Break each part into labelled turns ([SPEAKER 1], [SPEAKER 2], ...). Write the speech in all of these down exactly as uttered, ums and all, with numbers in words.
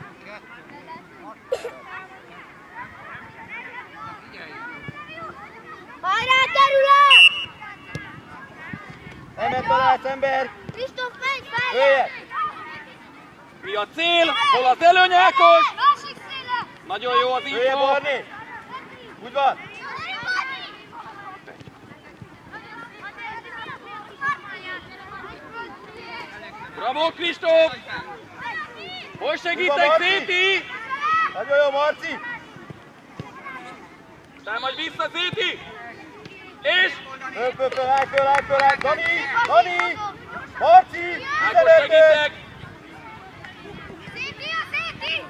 [SPEAKER 1] Hajrá, terület!
[SPEAKER 2] Ember találsz, ember!
[SPEAKER 1] Kristóf, menj fel!
[SPEAKER 2] Jöjjek!
[SPEAKER 3] Mi a cél? Hol az előny, Ákos?
[SPEAKER 1] Másik széle!
[SPEAKER 3] Nagyon jó az
[SPEAKER 2] Jöjjek,
[SPEAKER 3] info.
[SPEAKER 2] Barni! Úgy van!
[SPEAKER 3] Bravo, Kristóf! Hol segítek, Zéti?
[SPEAKER 2] Nagyon jó, Marci!
[SPEAKER 3] Támadj vissza, Zéti! És?
[SPEAKER 2] Föl, föl, föl, állj föl, állj föl, állj! Dani! Dani! Marci!
[SPEAKER 3] Ákos, segítek!
[SPEAKER 1] Széti, a Széti!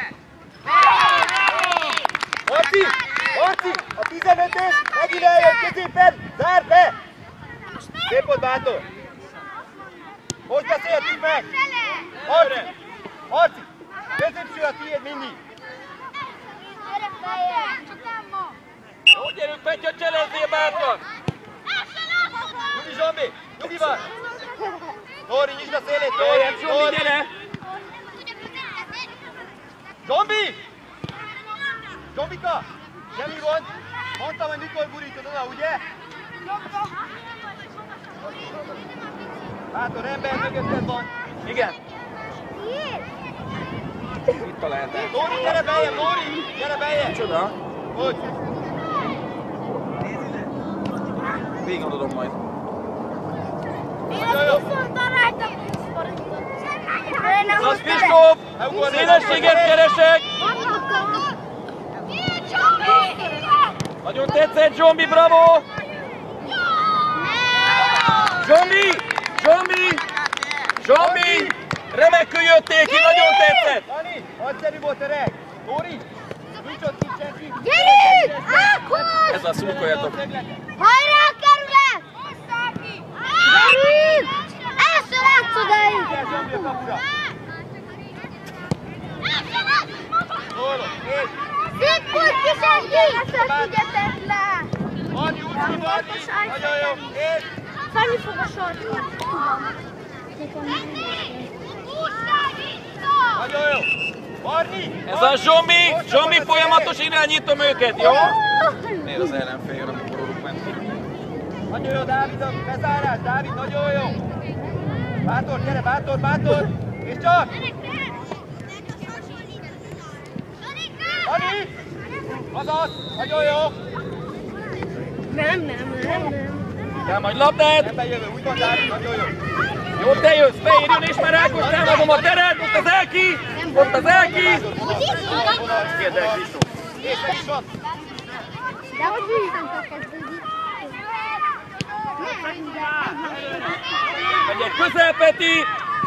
[SPEAKER 2] Marci! Marci! A tizenötös megint eljön középen! Zárd be! Szép volt, bátor! Most beszéltünk meg! Marci! Marci! Középső a tiéd mindig!
[SPEAKER 1] Gyere feljebb! Csak nem ma!
[SPEAKER 3] Jó, gyerünk, Petya, cselezzél bátran!
[SPEAKER 2] Nyugi, Zsombi! Nyugi van! Nóri, nyisd a szélét!
[SPEAKER 3] Jöjjön, Zsombi, gyere!
[SPEAKER 2] Zsombi! Zsombika! Semmi gond! Mondtam, hogy mikor burítod oda, ugye? Bátor ember mögötted van! Igen!
[SPEAKER 3] Itt találtál.
[SPEAKER 2] Nóri, gyere beljebb, Nóri! Gyere beljebb!
[SPEAKER 3] Csoda?
[SPEAKER 2] Hogy?
[SPEAKER 3] Végig adom majd.
[SPEAKER 1] Én azt viszont rajtam!
[SPEAKER 3] Az Kristóf! Szélességet keresek! Nagyon tetszett, Zsombi, bravo! Zsombi! Zsombi! Zsombi! Remekül jöttél ki, nagyon tetszett!
[SPEAKER 2] Dani, nagyszerű volt öreg! Nóri! Nincs ott kicsit senki!
[SPEAKER 1] Gyerünk! Ákos!
[SPEAKER 3] Ez a szurkoljatok!
[SPEAKER 1] Hajrá, kerület! Gyerünk! Első látszodáig!
[SPEAKER 2] Gyere, Zsombi a kapura! Szólok, és!
[SPEAKER 1] Szép volt kisenki! Figyeljetek!
[SPEAKER 2] Marni, úgy ki, Marni! Nagyon jó! És!
[SPEAKER 1] Fanni fog a sort.
[SPEAKER 2] Nagyon jó! Marni!
[SPEAKER 3] Ez a Zsombi! Zsombi, folyamatos irányítom őket, jó? Miért az ellenfél jön, amikor orruk ment ki?
[SPEAKER 2] Nagyon jó, Dávid, a bezárás! Dávid, nagyon jó! Bátor, gyere, bátor, bátor! És csak! Dani! Azaz! Nagyon jó!
[SPEAKER 1] Nem, nem, nem, nem.
[SPEAKER 3] Kell majd labdát!
[SPEAKER 2] Nem bejövő, úgy van, Dávid, nagyon jó!
[SPEAKER 3] Jó, te jössz, beérjön, és már Ákos támadom a teret! Ott az Elki! Ott az Elki! Kérd el, Kristóf!
[SPEAKER 2] Észre is van!
[SPEAKER 1] De hogy vissza kezdődik?
[SPEAKER 3] Megyek közel, Peti!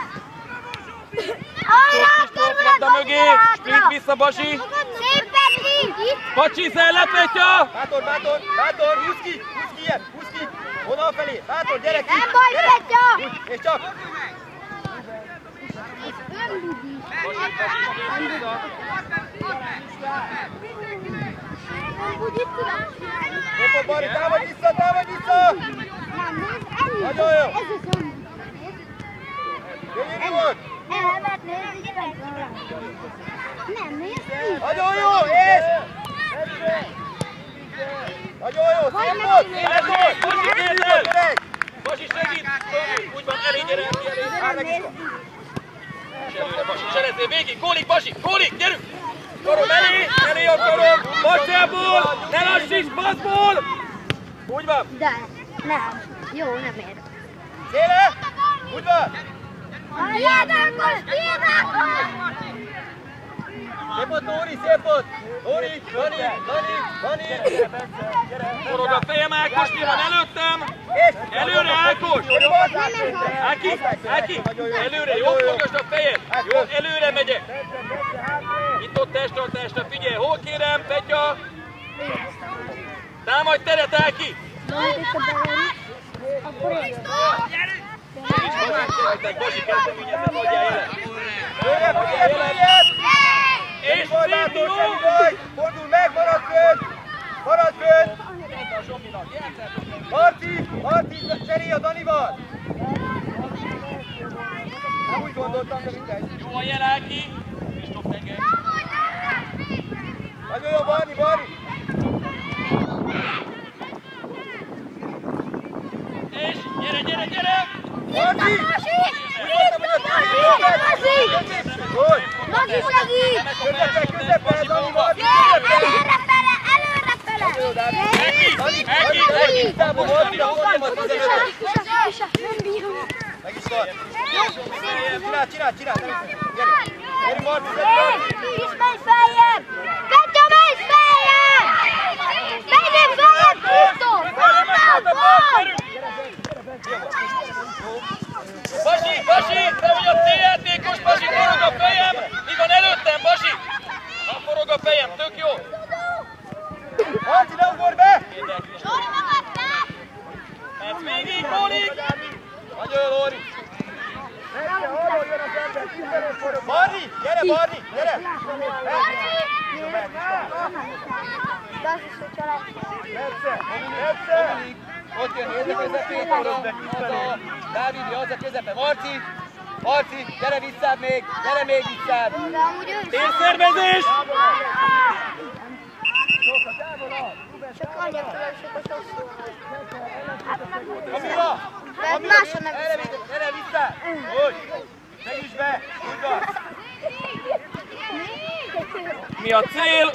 [SPEAKER 3] Kristóf labda mögé! Sprint vissza, Basi!
[SPEAKER 1] Szép Peti!
[SPEAKER 3] Pacsi, szellem, Petya!
[SPEAKER 2] Bátor, bátor, bátor, húzz ki, húzz ki ilyet, húzz ki! Vonal felé, bátor, gyere ki!
[SPEAKER 1] Nem baj,
[SPEAKER 2] gyere.
[SPEAKER 1] Petya!
[SPEAKER 2] Úgy, és csak!
[SPEAKER 3] Basi, Basi, sprint vissza!
[SPEAKER 2] Szép, Bari, támadj vissza, támadj vissza! Nagyon jó! Jöjjünk volt!
[SPEAKER 1] Nem, nézd!
[SPEAKER 2] Nagyon jó, és! Nagyon jó, szép volt! Szép volt!
[SPEAKER 3] Basi, kézzel! Basi, segít! Úgy van, elé, gyere, elé!
[SPEAKER 2] Már meg is van!
[SPEAKER 3] Előre, Basi, cserezzél végig! Gólik, Basi! Gólik, gyerünk! Karom elé! Elé a karom! Bacsából! Ne lassíts, passzból! Úgy van!
[SPEAKER 1] De, nem. Jó, nem ér.
[SPEAKER 2] Széle! Úgy van!
[SPEAKER 1] Tiéd, Ákos! Tiéd, Ákos!
[SPEAKER 2] Szép volt, Nóri, szép volt! Nóri, Dani, Dani, Dani!
[SPEAKER 3] Forog a fejem, Ákos, mi van előttem?
[SPEAKER 2] És!
[SPEAKER 3] Előre, Ákos! Áki, Áki, előre, jó, forgasd a fejed! Jó, előre megyek! Nyitott testtartásra, figyelj, hol kérem, Petya? Támadj teret, Áki! Basi, kezdeményezem, adjál jelet!
[SPEAKER 2] Jöjjebb, jöjjebb, jöjjebb!
[SPEAKER 3] És Széti, jó!
[SPEAKER 2] Fordul meg, maradj fönn! Maradj fönn! Marci! Marci, cserélj a Danival! Nem úgy gondoltam, de mindegy.
[SPEAKER 3] Jó a jel, Áki! Kristóf,
[SPEAKER 2] csinál, csinál, nem is. Gyere, gyere Marci, gyere!
[SPEAKER 1] Kis menj feljebb! Petya, menj feljebb! Menjél feljebb, Krisztóf!
[SPEAKER 3] Basi, Basi, te vagy a céljátékos, Basi, forog a fejem! Mi van előttem, Basi? Na, forog a fejem, tök jó!
[SPEAKER 2] Marci, ne ugorj be!
[SPEAKER 3] Mehetsz végig, Rólik!
[SPEAKER 2] Nagyon jó, Lóri! Barni, gyere, Barni, gyere! Ott jön, nézd a közepét, az a Dávidi, az a közepe. Marci, Marci, gyere visszább még, gyere még visszább!
[SPEAKER 3] Térszervezés!
[SPEAKER 1] Csak annyi különbséget hosszú.
[SPEAKER 2] Kamila! Kamila, gyere vissza! Úgy! Segíts be! Úgy van!
[SPEAKER 3] Mi a cél?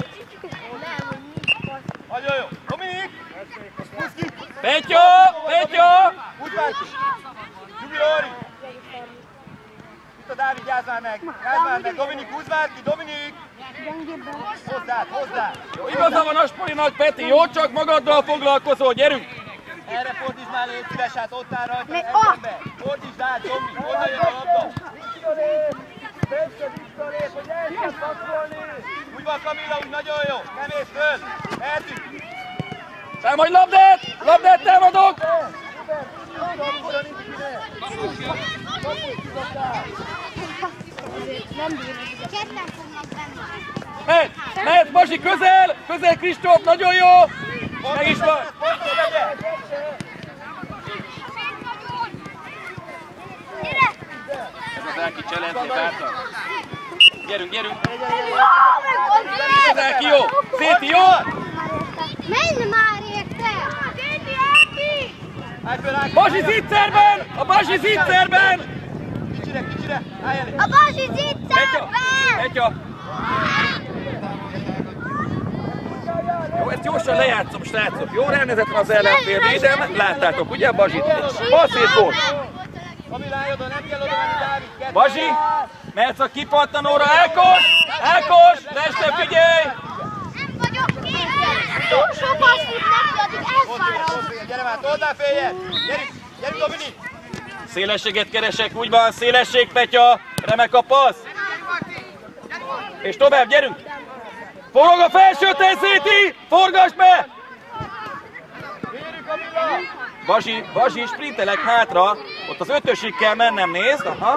[SPEAKER 2] Nagyon jó! Dominik! Húzz ki!
[SPEAKER 3] Petya! Petya!
[SPEAKER 2] Úgy van! Gyugi Lóri! Itt a Dávid, gyázz már meg! Gyázz már meg! Dominik, húzz már ki! Dominik! Hozzád, hozzád!
[SPEAKER 3] Jó, igaza van a Spolinak, Peti, jó? Csak magaddal foglalkozol, gyerünk!
[SPEAKER 2] Erre fordítsd már, légy szíves, hát ott áll rajta az emberbe! Fordítsd át, Domi! Honnan jön a labda? Úgy van, Kamilla, úgy nagyon jó! Nem ész föl! Eltűnt!
[SPEAKER 3] Támadj labdát! Labdát támadok!
[SPEAKER 1] Ketten fognak benne.
[SPEAKER 3] Mehet! Mehet, Basi, közel! Közel, Kristóf, nagyon jó! Meg is van! Ez az Áki challenge bárta. Gyerünk, gyerünk! Ez Áki jó! Széti jó!
[SPEAKER 1] Menj már érte!
[SPEAKER 3] Basi zicserben! A Basi zicserben!
[SPEAKER 2] Kicsire, kicsire! Állj elé!
[SPEAKER 1] A Basi
[SPEAKER 3] Petya!
[SPEAKER 1] zicserben!
[SPEAKER 3] Petya! Jó, ezt gyorsan lejátszom, srácok. Jó rendezett az ellenfél védelme. Láttátok, ugye, Bazsit? Passz és gól!
[SPEAKER 2] Kamilla, állj oda, nem kell oda menni, Dávid!
[SPEAKER 3] Bazsi, mehetsz a kipattanóra. Ákos! Ákos! Este figyelj!
[SPEAKER 1] Nem vagyok kész! Sok azt itt neki, addig elfárad!
[SPEAKER 2] Gyere már, toldál féljel! Gyerünk, gyerünk, Dominik!
[SPEAKER 3] Szélességet keresek, úgy van, szélesség, Petya! Remek a passz! És tovább, gyerünk! Forog a felső Széti! Forgass be!
[SPEAKER 2] Kérjük, Kamilla!
[SPEAKER 3] Bazsi, Bazsi, sprintelek hátra. Ott az ötösig kell mennem, nézd. Aha.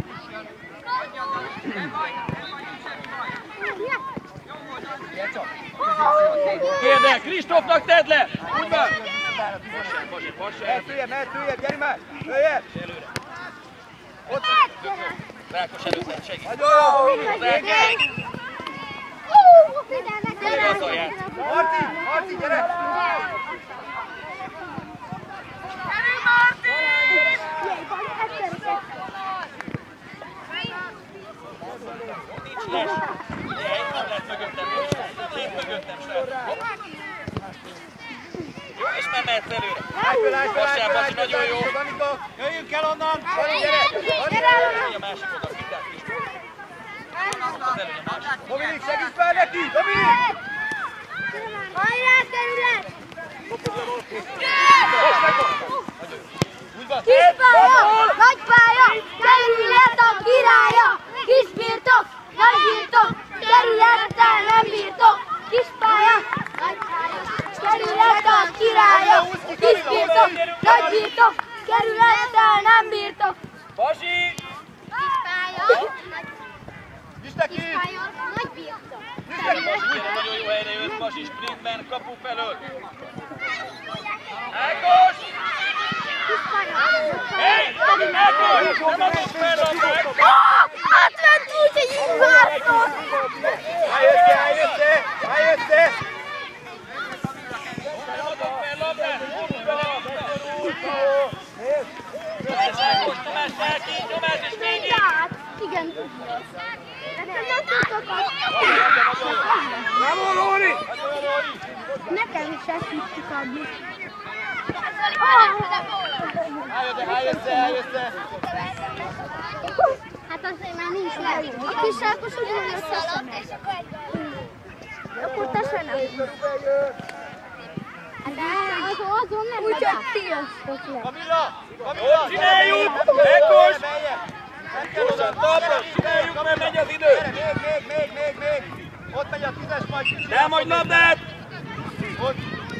[SPEAKER 3] Kérd el, Kristófnak tedd le! Úgy van! Bazsi, Bazsi,
[SPEAKER 2] Mehet följebb, mehet följebb, gyere már! Följebb!
[SPEAKER 3] előre.
[SPEAKER 2] Ott!
[SPEAKER 3] Rákos előtte, segít.
[SPEAKER 2] Nagyon jó, Dominik!
[SPEAKER 3] Azzal játsz.
[SPEAKER 2] Marci, Marci, gyere!
[SPEAKER 3] Nincs les. Nem lehet mögöttem. Két mögöttem, srác. Jó, és már mehetsz előre.
[SPEAKER 2] Állj föl, állj föl, állj föl, állj föl,
[SPEAKER 3] Nagyon jó.
[SPEAKER 2] Danika! Jöjjünk el onnan! Dani, gyere!
[SPEAKER 3] A másik oda, kitát Kristóf. Az előny a másik.
[SPEAKER 2] Dominik, segíts már neki! Dominik!
[SPEAKER 1] Hajrá, terület!
[SPEAKER 2] Úgy van!
[SPEAKER 1] Kispálya, nagypálya, terület a királya! Kisbirtok, nagybirtok, területtel nem birtok! Kispálya, nagypálya, terület a királya! Kisbirtok, nagybirtok, területtel nem birtok!
[SPEAKER 3] Bazsi!
[SPEAKER 1] Kispálya,
[SPEAKER 2] Nyisd neki!
[SPEAKER 1] kispálya, nagybirtok!
[SPEAKER 3] Gyere, nagyon jó helyre jött Bazsi sprintben, kapu felől. Ákos! Hey! Ákos! Nem adott fel labdát!
[SPEAKER 1] Átment úgy, hogy így vártok!
[SPEAKER 2] Állj össze, állj össze! Állj össze!
[SPEAKER 3] Nem adott fel labdát! Fordulj vele a labda! Nyomás Ákos, nyomás Áki, nyomás és végig!
[SPEAKER 1] Igen. Nekem nem tudtok
[SPEAKER 2] Bravo, Lóri!
[SPEAKER 1] Nekem is ezt tudtuk adni.
[SPEAKER 2] Állj oda, állj össze, állj össze!
[SPEAKER 1] Hát Hát azért már nincs le. A kis sárkos ugyanúgy összeszedett. Akkor te se nem. De azon nem megy át. Úgyhogy tiasztok le.
[SPEAKER 2] Kamilla!
[SPEAKER 3] Jól csináljuk! Ekos! Gyorsan, talpra! Csináljuk, mert megy az idő!
[SPEAKER 2] Még, még, még, még, még! Ott megy a tízes majd!
[SPEAKER 3] Támadj labdát!
[SPEAKER 2] Ott!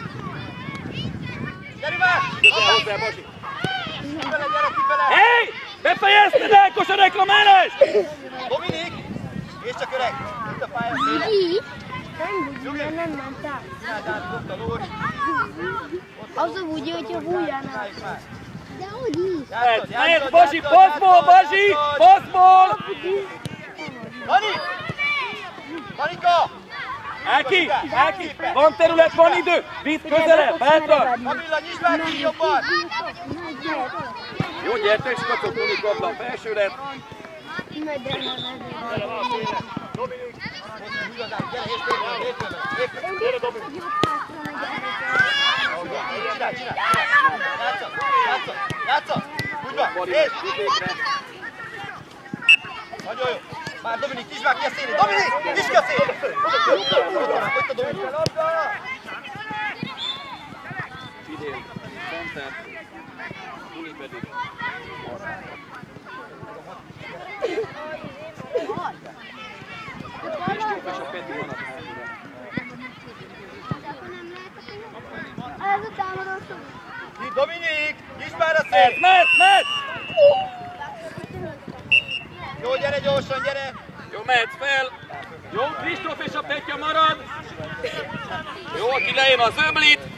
[SPEAKER 2] Gyeri már!
[SPEAKER 3] Közel hozzá, Basi!
[SPEAKER 2] Kifele, gyere, kifele!
[SPEAKER 3] Hey! Befejezted Ákos a reklamálást!
[SPEAKER 2] Dominik! És csak öreg! Itt a pályán széle!
[SPEAKER 1] Így? Nem úgy, mert nem ment át.
[SPEAKER 2] Csináld át, ott a Lóri!
[SPEAKER 1] Az úgy, hogyha bújjánál. De úgy is.
[SPEAKER 3] Mehet, mehet, Basi, passzból, Basi! Passzból!
[SPEAKER 2] Dani! Danika!
[SPEAKER 3] Áki, Áki, van terület, van idő! Vidd közelebb, hátra!
[SPEAKER 2] Kamilla, nyisd már ki jobban!
[SPEAKER 3] Jó, gyertek, skacok, Monik labda a felsőre.
[SPEAKER 2] Dominik! Gyere, hétfőn, hétfőn, hétfőn! Gyere, Dominik! Csinálj, csinálj! Játszat, játszat, játszat! Úgy van, és! Nagyon jó! Már Dominik, nyisd már ki a szélét! Dominik, nyisd ki a szélét! Ott a Dominik!
[SPEAKER 3] Fidél, center, Tuli pedig Kristóf és a Peti van a hátulra.
[SPEAKER 1] Ez a támadó.
[SPEAKER 2] Itt Dominik, nyisd már a
[SPEAKER 3] Mehet,
[SPEAKER 2] szélét!
[SPEAKER 3] mehet, mehet!
[SPEAKER 2] Jó, gyere gyorsan, gyere!
[SPEAKER 3] Jó, mehetsz fel! Jó, Kristóf és a Petya marad! Jó, aki lejön az öblit!